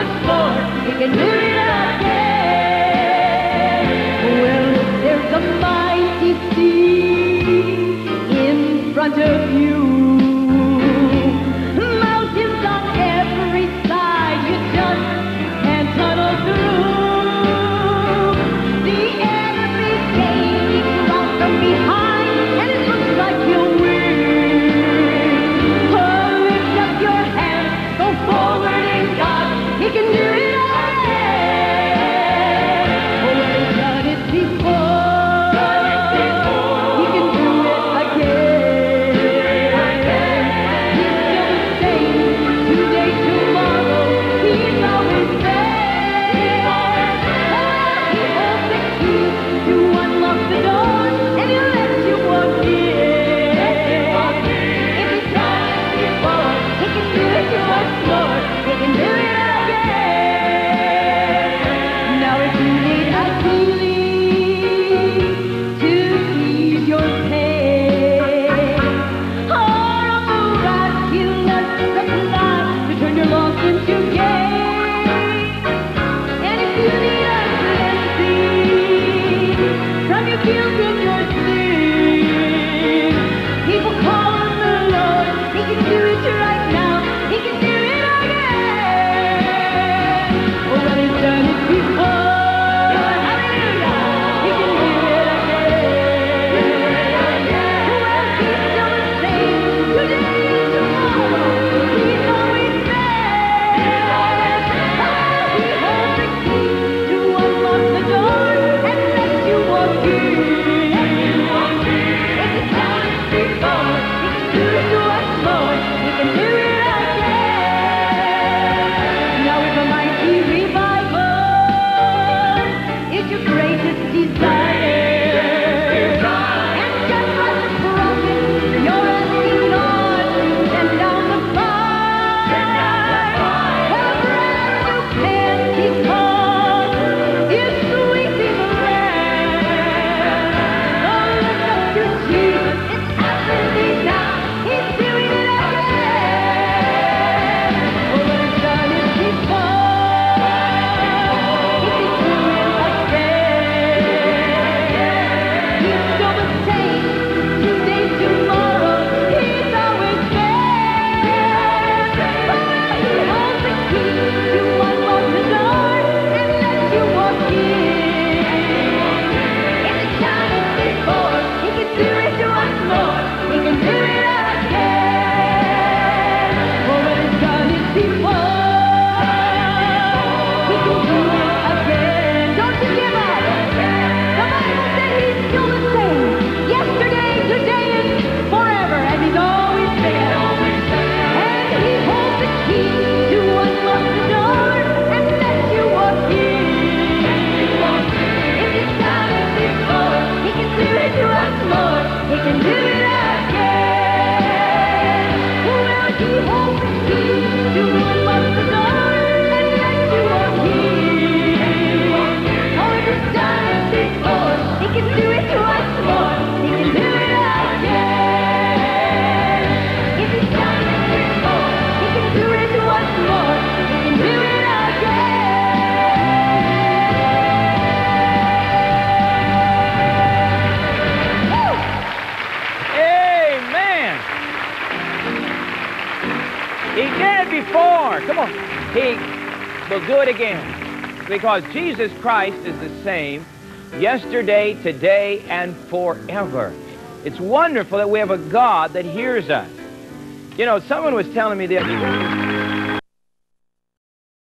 once more. He can do it again. Well, there's a mighty sea in front of you. Mountains on every side you just can't tunnel through. The enemy's gaining ground from behind, and it looks like you'll win. Oh, lift up your hands, go forward in God. He can do it again. Oh, well, he's done it before. He can do it again. He's still the same, today, tomorrow. He's always there. He holds the key to unlock the door, and he'll let you walk in. If he's done it before, he can do it once more. He can do it again. Now if you need a healing to ease your pain, or a miraculous supply to turn your loss into gain, and if you need a cleansing from your guilt and your sin, people call on the Lord. He can do it right now. He can do it again. Oh, well, he's done it before. Hallelujah. He can do it again. Well, he's still the same today and tomorrow. He's always there. He holds the key to unlock the door and let you walk in. If he's done it before, he can do it once more. He can do it again. Now if a mighty revival is your greatest desire, and just like the prophet, you're asking Lord to send down the fire. Well, a brand new Pentecost is sweeping the land. Oh, look up to Jesus, it's happening now. He's doing it again. Oh, well, he's done it before. He can do it again. He's still the same, today, tomorrow. He's always there. Oh, he holds the key to unlock the door and let you walk in. If he's done it before, he can do it once more. He can do it again. Oh, well, he's done it before. He can do it again. Don't you give up. The Bible said he's still the same. Yesterday, today, and forever. And he's always there. And he holds the key to unlock the door and let you walk in. If he's done it before, he can do it once more. He can do it again. Well, he holds the key to unlock the door and let you walk in. Oh, if he's done it before, he can do it once more. He can do it again. If he's done it before, he can do it once more. He can do it again. Amen. He did it before. Come on. He will do it again. Because Jesus Christ is the same yesterday, today, and forever. It's wonderful that we have a God that hears us. You know, someone was telling me the other day,